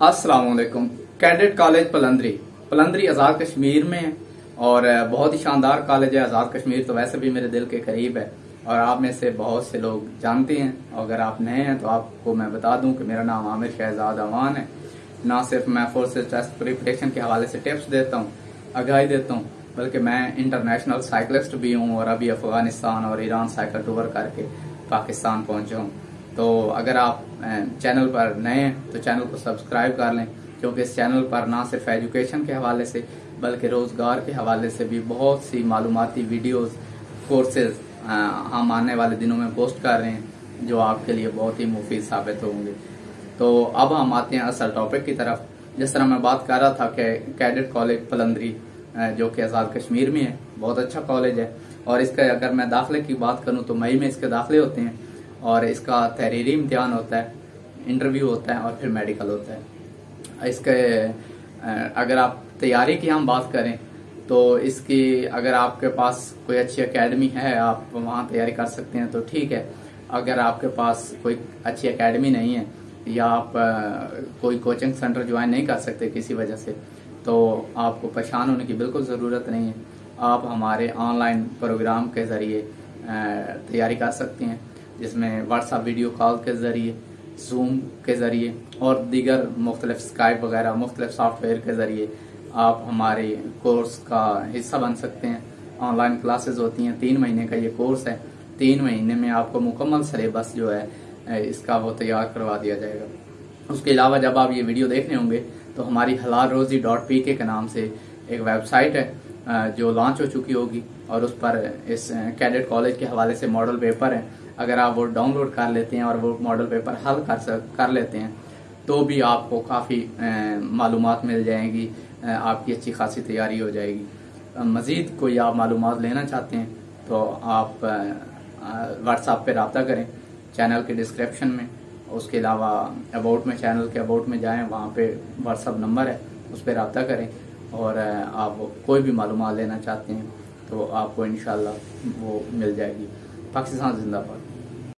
अस्सलाम वालेकुम। Cadet college Palandri Azad Kashmir में है और बहुत ही शानदार कॉलेज है। आज़ाद कश्मीर तो वैसे भी मेरे दिल के करीब है और आप में से बहुत से लोग जानते हैं। अगर आप नए हैं तो आपको मैं बता दूं कि मेरा नाम आमिर शहजाद अमान है। ना सिर्फ मैं फोर्सेस टेस्ट प्रिपरेशन के हवाले से टिप्स देता हूँ, आगाही देता हूँ, बल्कि मैं इंटरनेशनल साइकिलिस्ट भी हूँ और अभी अफगानिस्तान और ईरान साइकिल टूर करके पाकिस्तान पहुंचा हूँ। तो अगर आप चैनल पर नए हैं तो चैनल को सब्सक्राइब कर लें, क्योंकि इस चैनल पर ना सिर्फ एजुकेशन के हवाले से बल्कि रोजगार के हवाले से भी बहुत सी मालूमाती वीडियोस कोर्सेज हम आने वाले दिनों में पोस्ट कर रहे हैं जो आपके लिए बहुत ही मुफीद साबित होंगे। तो अब हम आते हैं असल टॉपिक की तरफ। जिस तरह मैं बात कर रहा था कि कैडेट कॉलेज पलंदरी जो कि आज़ाद कश्मीर में है, बहुत अच्छा कॉलेज है और इसका अगर मैं दाखिले की बात करूं तो मई में इसके दाखिले होते हैं और इसका तहरीरी इम्तिहान होता है, इंटरव्यू होता है और फिर मेडिकल होता है। इसके अगर आप तैयारी की हम बात करें तो इसकी अगर आपके पास कोई अच्छी एकेडमी है आप वहाँ तैयारी कर सकते हैं तो ठीक है। अगर आपके पास कोई अच्छी एकेडमी नहीं है या आप कोई कोचिंग सेंटर ज्वाइन नहीं कर सकते किसी वजह से, तो आपको परेशान होने की बिल्कुल ज़रूरत नहीं है। आप हमारे ऑनलाइन प्रोग्राम के ज़रिए तैयारी कर सकते हैं, जिसमें व्हाट्सएप वीडियो कॉल के ज़रिए, जूम के ज़रिए और दीगर मुख्तलिफ स्काइप वगैरह मुख्तलिफ सॉफ्टवेयर के ज़रिए आप हमारे कोर्स का हिस्सा बन सकते हैं। ऑनलाइन क्लासेस होती हैं, 3 महीने का ये कोर्स है। 3 महीने में आपको मुकम्मल सिलेबस जो है इसका वो तैयार करवा दिया जाएगा। उसके अलावा जब आप ये वीडियो देखने होंगे तो हमारी halalrozi.pk के नाम से एक वेबसाइट है जो लॉन्च हो चुकी होगी और उस पर इस कैडेट कॉलेज के हवाले से मॉडल पेपर है। अगर आप वो डाउनलोड कर लेते हैं और वो मॉडल पेपर हल कर लेते हैं तो भी आपको काफ़ी मालूमात मिल जाएंगी, आपकी अच्छी खासी तैयारी हो जाएगी। मज़ीद कोई आप मालूमात लेना चाहते हैं तो आप व्हाट्सएप पे रब्ता करें चैनल के डिस्क्रिप्शन में। उसके अलावा अबाउट में, चैनल के अबाउट में जाएं, वहाँ पे व्हाट्सएप नंबर है, उस पर रब्ता करें और आप कोई भी मालूमात लेना चाहते हैं तो आपको इंशाल्लाह वो मिल जाएगी। पाकिस्तान जिंदाबाद।